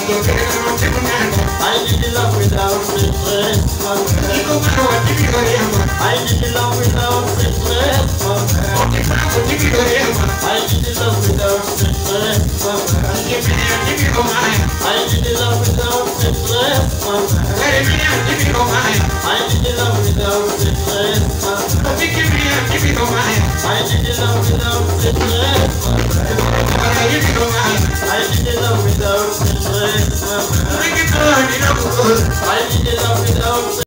I did the love without regret, I did the love without regret, I did the love without regret, I did the love without regret, I did the love without regret, I did the love without regret, I did the love without regret, I did the love without